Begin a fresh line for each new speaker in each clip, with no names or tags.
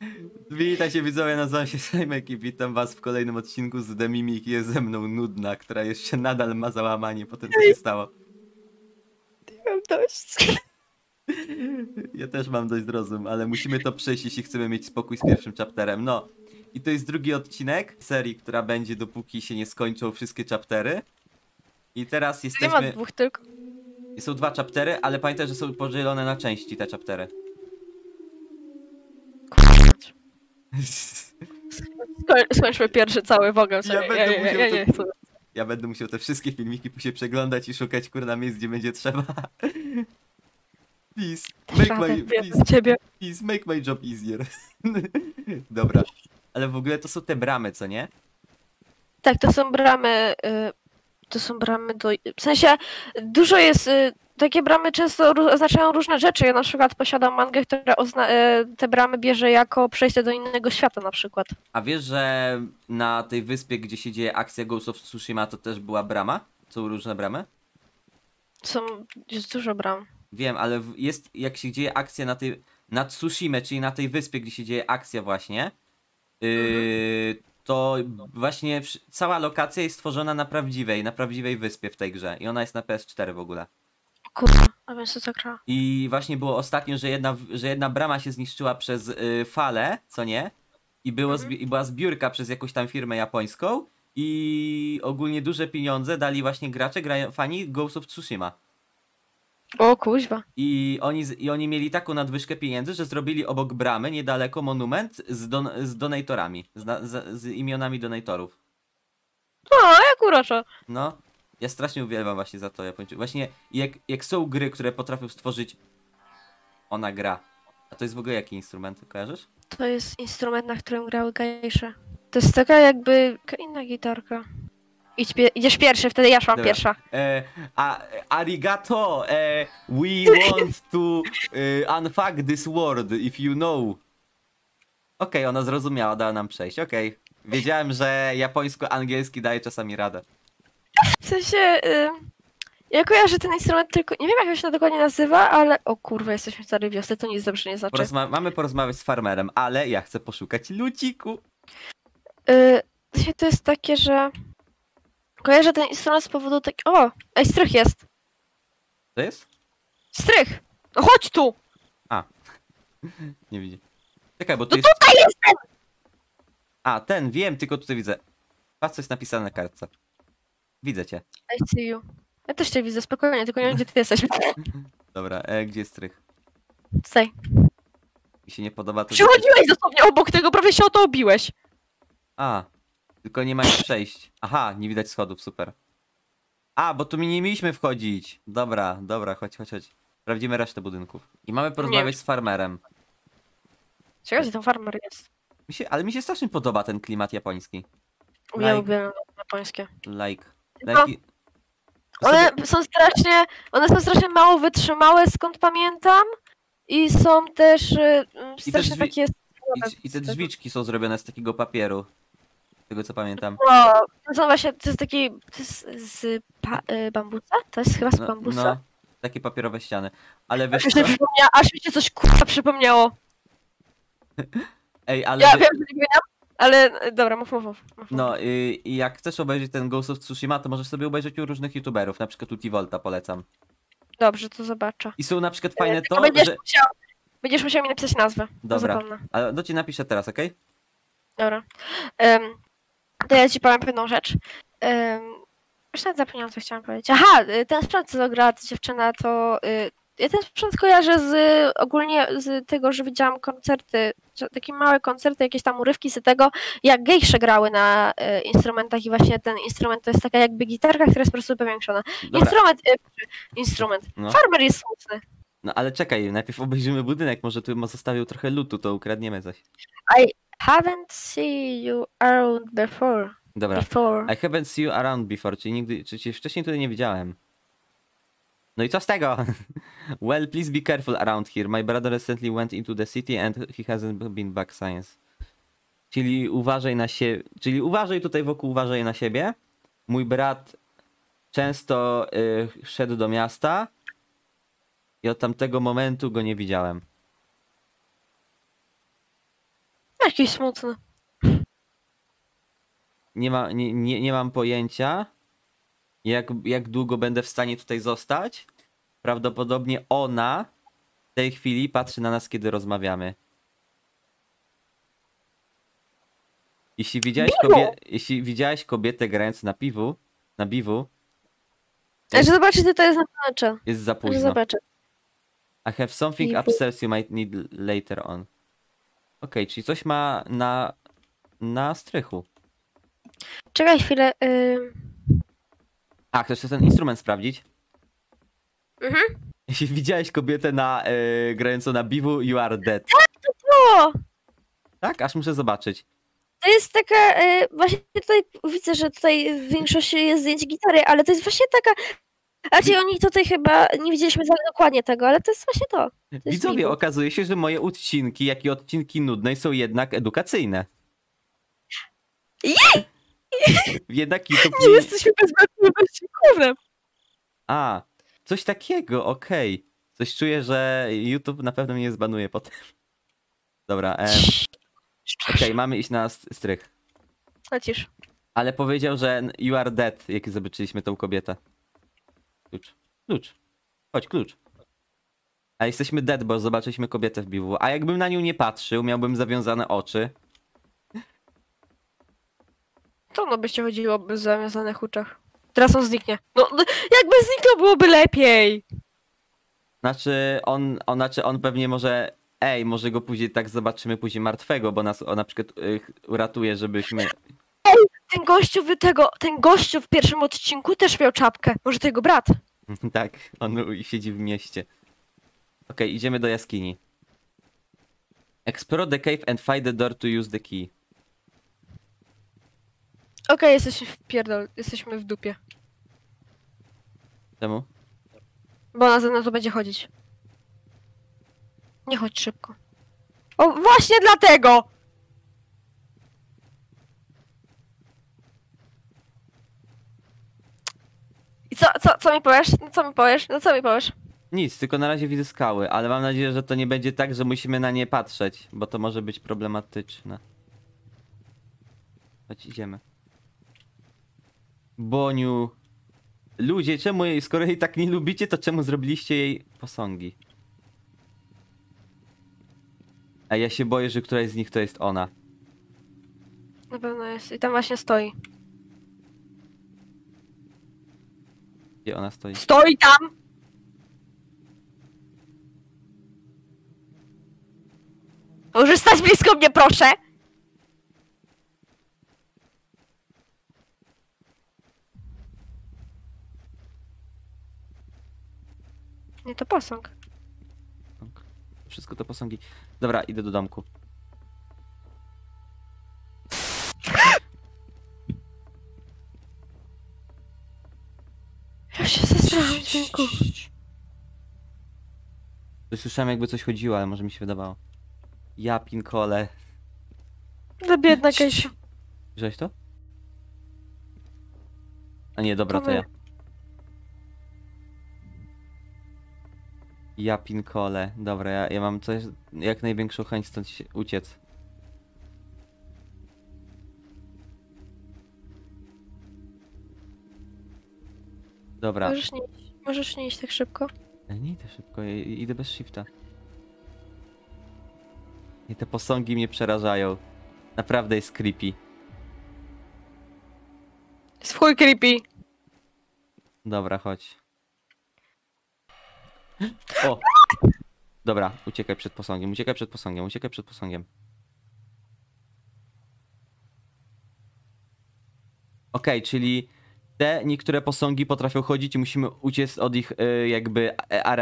Witajcie widzowie, nazywam się Sejmek i witam was w kolejnym odcinku z The Mimik. Jest ze mną Nudna, która jeszcze nadal ma załamanie po tym, co się stało.
Mam dość.
Ja też mam dość zrozum, ale musimy to przejść, jeśli chcemy mieć spokój z pierwszym chapterem. No, i to jest drugi odcinek serii, która będzie dopóki się nie skończą wszystkie chaptery. I teraz
Nie ma
jesteśmy...
dwóch tylko.
Są dwa chaptery, ale pamiętaj, że są podzielone na części te chaptery.
Skończmy pierwszy cały wogę.
Ja będę musiał te wszystkie filmiki później przeglądać i szukać kurna miejsc, gdzie będzie trzeba. Please, make my job easier. Dobra, ale w ogóle to są te bramy, co nie?
Tak, to są bramy. To są bramy do. W sensie dużo jest. Takie bramy często oznaczają różne rzeczy. Ja na przykład posiadam mangę, która te bramy bierze jako przejście do innego świata na przykład.
A wiesz, że na tej wyspie, gdzie się dzieje akcja Ghost of Tsushima, to też była brama? Są różne bramy?
Jest dużo bram.
Wiem, ale jest, jak się dzieje akcja na Tsushima, czyli na tej wyspie, gdzie się dzieje akcja właśnie, to właśnie cała lokacja jest stworzona na prawdziwej wyspie w tej grze. I ona jest na PS4 w ogóle.
Kurwa, a więc to tak gra.
I właśnie było ostatnio, że jedna brama się zniszczyła przez falę, co nie? I była zbiórka przez jakąś tam firmę japońską. I ogólnie duże pieniądze dali właśnie gracze, fani Ghost of Tsushima.
O kuźwa.
I oni mieli taką nadwyżkę pieniędzy, że zrobili obok bramy niedaleko monument z donatorami, z imionami donatorów.
O, jak uroczo.
No, ja strasznie uwielbiam właśnie za to Japończyków. Właśnie jak są gry, które potrafią stworzyć... Ona gra. A to jest w ogóle jaki instrument, kojarzysz?
To jest instrument, na którym grały gejsze. To jest taka jakby inna gitarka. Idziesz pierwszy, wtedy ja szłam pierwsza.
Arigato! We want to unfuck this world, if you know. Okej, ona zrozumiała, dała nam przejść, okej. Wiedziałem, że japońsko-angielski daje czasami radę.
W sensie, ja kojarzę ten instrument tylko, nie wiem jak on się dokładnie nazywa, ale o kurwa, jesteśmy w starej wiosce, to nic dobrze nie znaczy.
Mamy porozmawiać z farmerem, ale ja chcę poszukać luciku.
To jest takie, że kojarzę ten instrument z powodu takiego... O! Ej, strych jest!
To jest?
Strych! No chodź tu!
Nie widzi. Czekaj, bo tu
No
jest...
tutaj jestem!
A, ten, wiem, tylko tutaj widzę. Patrz, co jest napisane na kartce. Widzę cię.
I see you. Ja też cię widzę, spokojnie, tylko nie wiem, gdzie ty jesteś.
Dobra, gdzie jest strych?
Tutaj.
Mi się nie podoba to...
Przychodziłeś dosłownie obok tego, prawie się o to obiłeś.
A, tylko nie ma jak przejść. Aha, nie widać schodów, super. A, bo tu mi nie mieliśmy wchodzić. Dobra, chodź. Sprawdzimy resztę budynków. I mamy porozmawiać z farmerem.
Czekaj, gdzie ten farmer jest?
Ale mi się strasznie podoba ten klimat japoński.
Ja lubię japońskie. One są strasznie mało wytrzymałe, skąd pamiętam. I są też strasznie takie...
I te drzwiczki są zrobione z takiego papieru. Z tego co pamiętam.
No, to są właśnie, to jest taki, to jest z bambusa? To jest chyba z bambusa.
No, takie papierowe ściany. Ale wiesz
Aż mi się coś kurwa przypomniało.
Ej, ale...
Ja wiem, że nie pamiętam, ale dobra, mów.
No i jak chcesz obejrzeć ten Ghost of Tsushima, to możesz sobie obejrzeć u różnych youtuberów, na przykład Utivolta polecam.
Dobrze, to zobaczę.
I są na przykład fajne to,
Będziesz musiał mi napisać nazwę.
Dobra, ale to ci napiszę teraz, okej?
Dobra. To ja ci powiem pewną rzecz. Już nawet zapomniałam, co chciałam powiedzieć. Aha, ten sprzęt, co gra ta dziewczyna, to... Ja ten sprzęt kojarzę ogólnie z tego, że widziałam koncerty, takie małe koncerty, jakieś tam urywki z tego, jak gejsze grały na instrumentach i właśnie ten instrument to jest taka jakby gitarka, która jest po prostu powiększona. Instrument. No. Farmer jest smutny.
No ale czekaj, najpierw obejrzymy budynek, może tu zostawił trochę lootu, to ukradniemy coś.
I haven't seen you around before.
Dobra, I haven't seen you around before, czyli nigdy, czyli wcześniej tutaj nie widziałem. No i co z tego? Well, please be careful around here. My brother recently went into the city and he hasn't been back since. Czyli uważaj na siebie. Czyli uważaj tutaj wokół, uważaj na siebie. Mój brat często szedł do miasta i od tamtego momentu go nie widziałem.
Jakiś smutny.
Nie mam pojęcia, jak długo będę w stanie tutaj zostać. Prawdopodobnie ona w tej chwili patrzy na nas, kiedy rozmawiamy. Jeśli widziałeś kobietę grając na biwu,
Że zobaczycie, to jest na planecie.
jest za
Że
późno.
zobaczę.
I have something
Biwu.
upstairs you might need later on. Okej, czyli coś ma na strychu.
Czekaj chwilę.
A, chcesz ten instrument sprawdzić?
Mhm.
Jeśli widziałeś kobietę grającą na biwu, you are dead.
O!
Tak? Aż muszę zobaczyć.
To jest taka, właśnie tutaj widzę, że tutaj w większości jest zdjęcie gitary, ale to jest właśnie taka, raczej oni tutaj chyba nie widzieliśmy tak dokładnie tego, ale to jest właśnie to. To jest
Widzowie,
Bibu.
okazuje się, że moje odcinki, jak i odcinki nudnej są jednak edukacyjne.
Jej!
Jednak YouTube
Nie jesteśmy bezbłędności gównem.
A, coś takiego, okej. Coś czuję, że YouTube na pewno mnie zbanuje potem. Dobra, okej, mamy iść na strych.
Lecisz.
Ale powiedział, że you are dead, jak zobaczyliśmy tą kobietę. Klucz. Chodź, klucz. A jesteśmy dead, bo zobaczyliśmy kobietę w biwu. A jakbym na nią nie patrzył, miałbym zawiązane oczy.
To no byście chodziło bez zawiązanych oczach. Teraz on zniknie. No, jakby zniknął, byłoby lepiej.
Znaczy, on pewnie może... Ej, może go później tak zobaczymy później martwego, bo nas on na przykład uratuje, żebyśmy...
Ten gościu w pierwszym odcinku też miał czapkę. Może to jego brat.
Tak, on siedzi w mieście. Okej, idziemy do jaskini. Explore the cave and find the door to use the key.
Okej, jesteśmy w pierdol. Jesteśmy w dupie.
Czemu?
Bo ona za mną to będzie chodzić. Nie chodź szybko. O, właśnie dlatego! I co mi powiesz? No co mi powiesz? No co mi powiesz?
Nic, tylko na razie widzę skały, ale mam nadzieję, że to nie będzie tak, że musimy na nie patrzeć, bo to może być problematyczne. Chodź, idziemy. Boniu. Ludzie, czemu jej, skoro jej tak nie lubicie, to czemu zrobiliście jej posągi? A ja się boję, że któraś z nich to jest ona.
Na pewno jest. I tam właśnie stoi.
Gdzie ona stoi?
Stoi tam! Możesz stać blisko mnie, proszę! Nie, to posąg.
Wszystko to posągi. Dobra, idę do domku.
Ja się zesrałam w dźwięku.
Słyszałem, jakby coś chodziło, ale może mi się wydawało. Ja pinkole.
No biedna Kejsia.
Widziałeś to? A nie, dobra, to ja. Ja pinkole. Dobra, ja mam coś, jak największą chęć stąd uciec. Dobra.
Możesz nie iść tak szybko.
Nie idę szybko, ja idę bez shifta. I te posągi mnie przerażają. Naprawdę jest creepy.
Jest w chuj creepy.
Dobra, chodź. O! Dobra, uciekaj przed posągiem, uciekaj przed posągiem, uciekaj przed posągiem. Okej, czyli te niektóre posągi potrafią chodzić i musimy uciec od ich jakby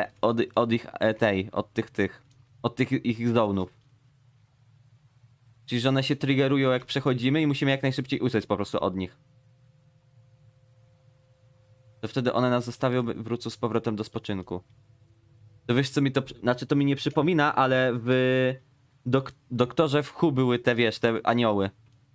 od tych ich zonów. Czyli że one się triggerują jak przechodzimy i musimy jak najszybciej uciec po prostu od nich. To wtedy one nas zostawią, wrócą z powrotem do spoczynku. To wiesz co mi to, znaczy to mi nie przypomina, ale w Doktorze w Who były te, wiesz, te anioły.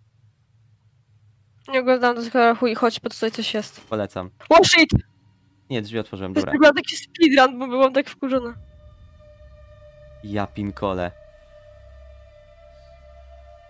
Nie oglądam do tego chuj, chodź, bo tutaj coś jest.
Polecam.
Oh shit!
Nie, drzwi otworzyłem, dobra.
Byłam taki speedrun, bo byłam tak wkurzona.
Ja pinkole.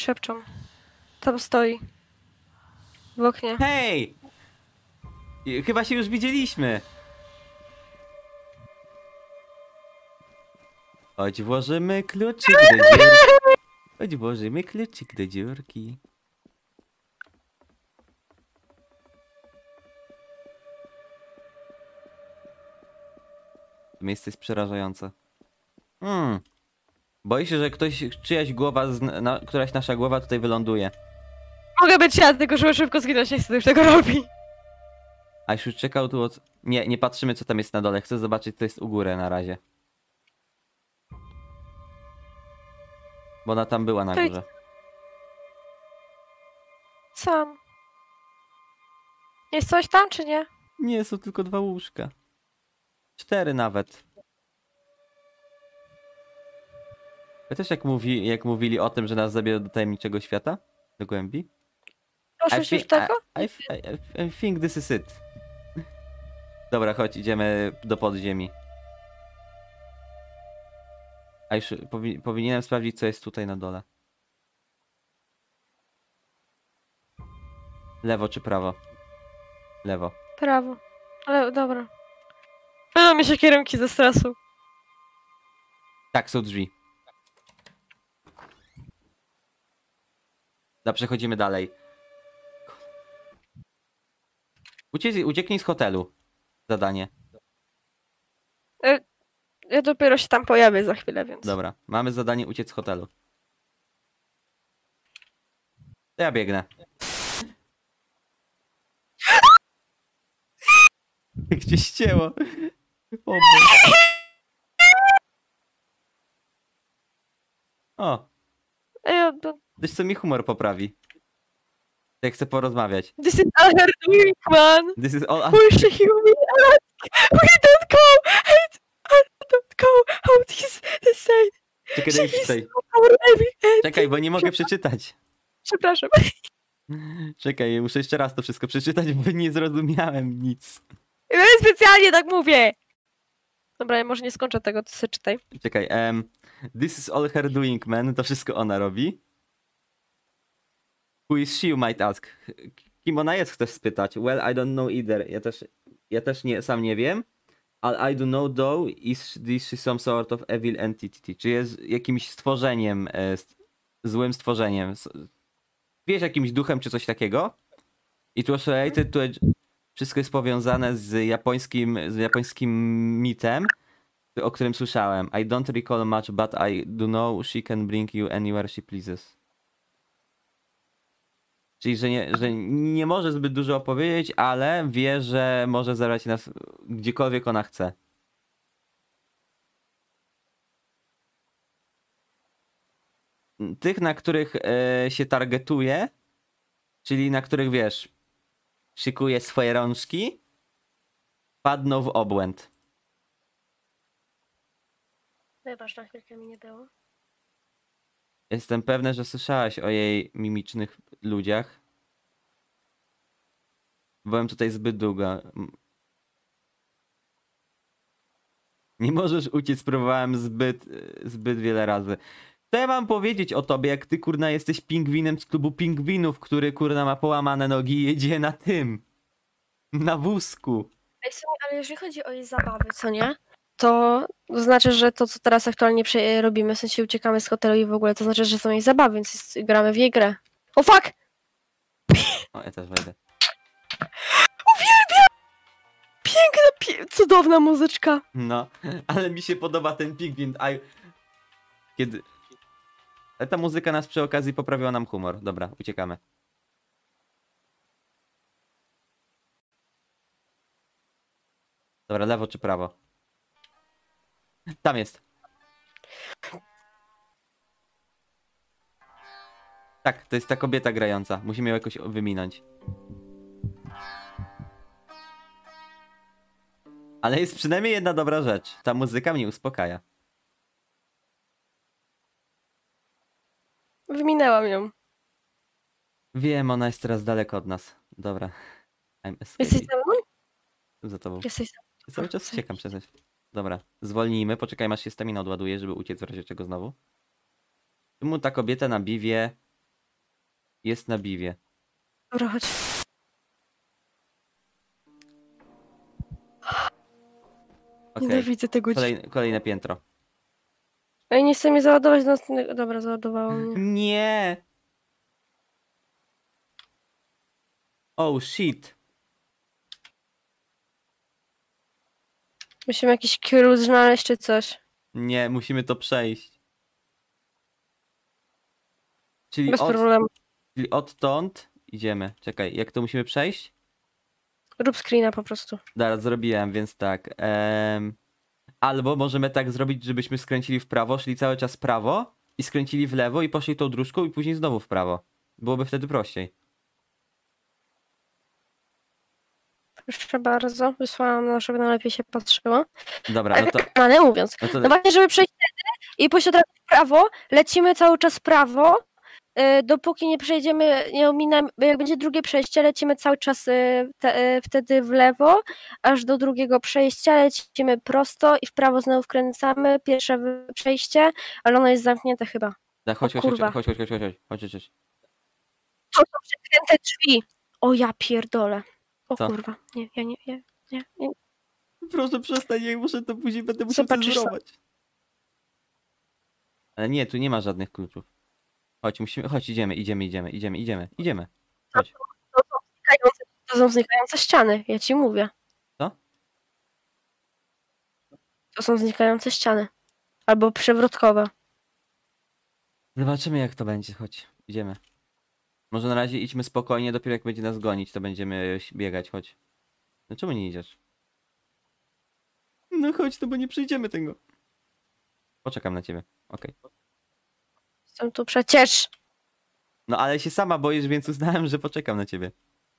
Szepczą. Tam stoi. W oknie.
Hej! Chyba się już widzieliśmy. Chodź włożymy kluczyk do dziurki. Chodź włożymy kluczyk do dziurki. To miejsce jest przerażające. Boję się, że czyjaś głowa, któraś nasza głowa tutaj wyląduje.
Mogę być ja, tylko żeby szybko zginąć, nie chcę już tego robi.
A już czekał tu od... Nie patrzymy co tam jest na dole. Chcę zobaczyć co jest u góry na razie. Bo ona tam była na górze.
Sam. Jest coś tam, czy nie?
Nie, są tylko 2 łóżka. 4 nawet. Chociaż jak mówili o tym, że nas zabiorą do tajemniczego świata? Do głębi?
Proszę już tego?
I think this is it. Dobra, chodź, idziemy do podziemi. A już powinienem sprawdzić, co jest tutaj na dole. Lewo czy prawo? Lewo.
Prawo. Ale dobra. Będą mi się kierunki ze stresu.
Tak, są drzwi. Dobra, przechodzimy dalej. Ucieknij z hotelu. Zadanie.
Ja dopiero się tam pojawię za chwilę, więc...
Dobra, mamy zadanie uciec z hotelu. To ja biegnę. Gdzie ścięło? O, o, coś co mi humor poprawi. Jak chcę porozmawiać.
This is all her doing, man.
This is all...
Push you me ask. We don't go. I don't go out his the side.
Czekaj, daj mi przeczytaj. Czekaj, bo nie mogę przeczytać.
Przepraszam.
Czekaj, muszę jeszcze raz to wszystko przeczytać, bo nie zrozumiałem nic.
Ja specjalnie tak mówię. Dobra, ja może nie skończę tego, to sobie czytaj.
Czekaj, this is all her doing, man. To wszystko ona robi. Who is she, you might ask? Kim ona jest, chcesz spytać? Well, I don't know either. Ja też sam nie wiem. All I do know though is this some sort of evil entity. Czy jest jakimś stworzeniem, złym stworzeniem. Wiesz, jakimś duchem czy coś takiego? It was related to wszystko jest powiązane z japońskim mitem, o którym słyszałem. I don't recall much, but I do know she can bring you anywhere she pleases. Czyli, że nie może zbyt dużo opowiedzieć, ale wie, że może zabrać nas gdziekolwiek ona chce. Tych, na których się targetuje, czyli na których, wiesz, szykuje swoje rączki, padną w obłęd.
Wybacz, na chwilkę mi nie było.
Jestem pewny, że słyszałaś o jej mimicznych ludziach. Byłem tutaj zbyt długo. Nie możesz uciec, próbowałem zbyt wiele razy. Co ja mam powiedzieć o tobie, jak ty kurna jesteś pingwinem z klubu pingwinów, który kurna ma połamane nogi i jedzie na tym. Na wózku.
Ej, ale jeżeli chodzi o jej zabawy, co nie? To znaczy, że to, co teraz aktualnie robimy, w sensie uciekamy z hotelu i w ogóle, to znaczy, że są jej zabawy, więc gramy w jej grę. O fuck!
O, ja też wejdę.
Uwielbiam! Piękna, cudowna muzyczka.
No, ale mi się podoba ten pingwin. Kiedy... Ale ta muzyka nas przy okazji poprawiła nam humor. Dobra, uciekamy. Dobra, lewo czy prawo? Tam jest. Tak, to jest ta kobieta grająca. Musimy ją jakoś wyminąć. Ale jest przynajmniej jedna dobra rzecz. Ta muzyka mnie uspokaja.
Wyminęłam ją.
Wiem, ona jest teraz daleko od nas. Dobra. I'm
Jesteś
escaping.
ze mną?
Za tobą.
Jesteś ze mną.
Cały czas uciekam przez. Dobra, zwolnijmy, poczekajmy aż się stamina odładuje, żeby uciec w razie czego znowu. Czemu ta kobieta na biwie jest na biwie.
Dobra, chodź.
Okej,
Nienawidzę tego
kolejne piętro.
Ej, nie chcę mnie załadować do następnego... Dobra, załadowało mnie.
Nie! Oh shit.
Musimy jakiś kierus znaleźć czy coś.
Nie, musimy to przejść. Czyli,
Bez problemu.
czyli odtąd idziemy. Czekaj, jak to musimy przejść?
Rób screena po prostu.
Zaraz zrobiłem, więc tak. Albo możemy tak zrobić, żebyśmy skręcili w prawo, szli cały czas w prawo i skręcili w lewo i poszli tą dróżką i później znowu w prawo. Byłoby wtedy prościej.
Proszę bardzo. Wysłałam, żeby na lepiej się patrzyło.
Dobra, no to...
Ale mówiąc.
No to
No właśnie, żeby przejść wtedy i pójść od razu w prawo, lecimy cały czas w prawo, dopóki nie przejdziemy, nie ominamy, jak będzie drugie przejście, lecimy cały czas wtedy w lewo, aż do drugiego przejścia lecimy prosto i w prawo znowu wkręcamy, pierwsze przejście, ale ono jest zamknięte chyba.
tak, chodź.
To są przekręte drzwi. O ja pierdolę. O
Co?
kurwa. Nie, ja nie.
Proszę przestań, jak muszę to później będę musiał
Zobaczysz
cenzurować. Ale nie, tu nie ma żadnych kluczów. Chodź, idziemy. Chodź.
To są znikające ściany, ja ci mówię.
Co?
To są znikające ściany. Albo przewrotkowe.
Zobaczymy jak to będzie, chodź, idziemy. Może na razie idźmy spokojnie, dopiero jak będzie nas gonić, to będziemy biegać, chodź. No czemu nie idziesz? No chodź, no bo nie przejdziemy tego. Poczekam na ciebie, okej.
Jestem tu przecież.
No ale się sama boisz, więc uznałem, że poczekam na ciebie.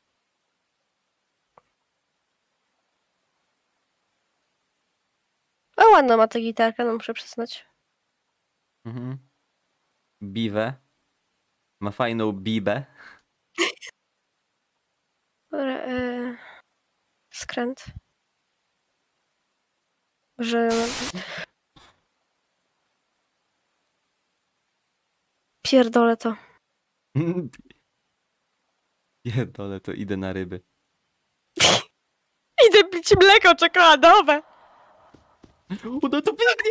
O, ładna ma tę gitarkę, no muszę przyznać.
Mhm. Biwę. Ma fajną bibę.
Dobra, skręt. Że... Pierdolę to.
Pierdolę, to idę na ryby.
Idę pić mleko czekoladowe.
O, no to biegnie!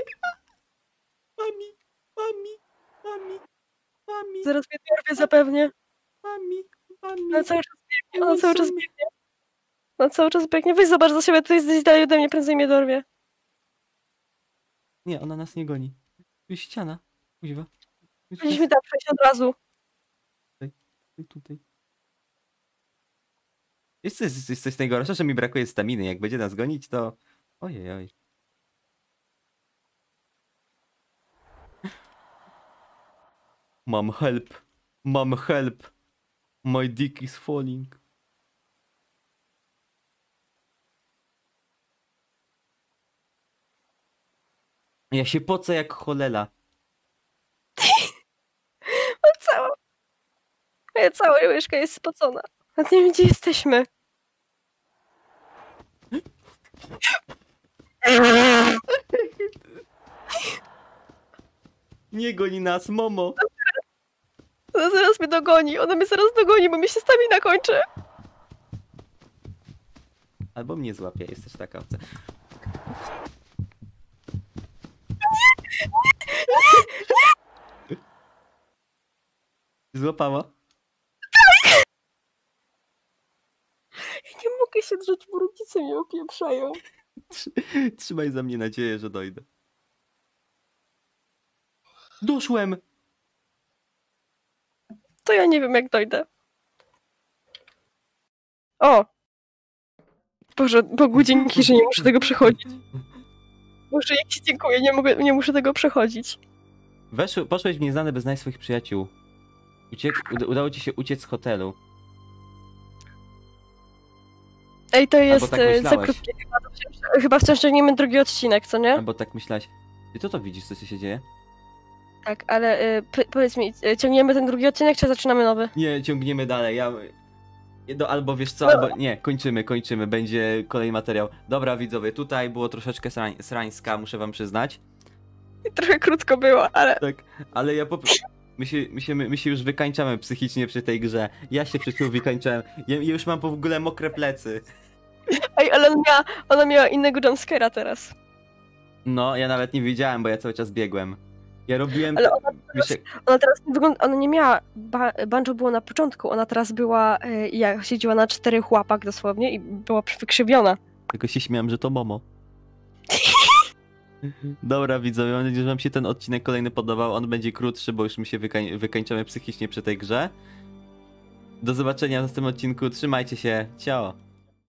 Mami.
Zaraz mnie dorwie zapewnie.
Mami.
Ona cały czas biegnie, ona cały czas biegnie. Ona cały czas biegnie. Weź zobacz za siebie, tu jesteś dalej ode mnie, prędzej mnie dorwie.
Nie, ona nas nie goni. Tu jest ściana. Kuźwa.
Powinniśmy tam przejść od razu.
Tutaj. Jest coś najgorsze, że mi brakuje staminy. Jak będzie nas gonić, to... Ojej. Mam help. My dick is falling. Ja się pocę jak cholera.
Moja cała łyżka jest spocona. A nie wiem, gdzie jesteśmy.
Nie goni nas, Momo.
Ona zaraz mnie dogoni. Ona mnie zaraz dogoni, bo mi się stamina kończy.
Albo mnie złapie, jest też taka opcja. Złapała?
Ja nie mogę się drzeć, bo rodzice mnie opieprzają.
Trzymaj za mnie nadzieję, że dojdę. Doszłem!
To ja nie wiem, jak dojdę. O! Boże, Bogu dzięki, że nie muszę tego przechodzić. Boże, jak ci dziękuję, nie muszę tego przechodzić.
Poszłeś w nieznane bez znać swoich przyjaciół. Udało ci się uciec z hotelu.
Ej, to jest
tak
za
myślałeś.
krótkie. Chyba wciąż ciągniemy drugi odcinek, co nie?
Albo tak myślałeś. Ty to widzisz, co się dzieje?
Tak, ale powiedz mi, ciągniemy ten drugi odcinek, czy zaczynamy nowy?
Nie, ciągniemy dalej. Albo wiesz co, albo nie, kończymy. Będzie kolejny materiał. Dobra widzowie, tutaj było troszeczkę srańska, muszę wam przyznać.
Trochę krótko było, ale...
Tak, ale ja My się już wykańczamy psychicznie przy tej grze. Ja się przed chwilą wykańczałem. Ja już mam w ogóle mokre plecy.
Ej, ale ona miała innego jumpscare'a teraz.
No, ja nawet nie wiedziałem, bo ja cały czas biegłem. Ja robiłem...
Ale
Wiesz,
Ona teraz nie wygląda, ona nie miała, Banjo było na początku, ona teraz była, jak siedziała na 4 łapach dosłownie i była wykrzywiona.
tylko się śmiałem, że to Momo. Dobra widzowie, mam nadzieję, że wam się ten odcinek kolejny podobał. On będzie krótszy, bo już my się wykańczamy psychicznie przy tej grze. Do zobaczenia w następnym odcinku. Trzymajcie się. Ciao.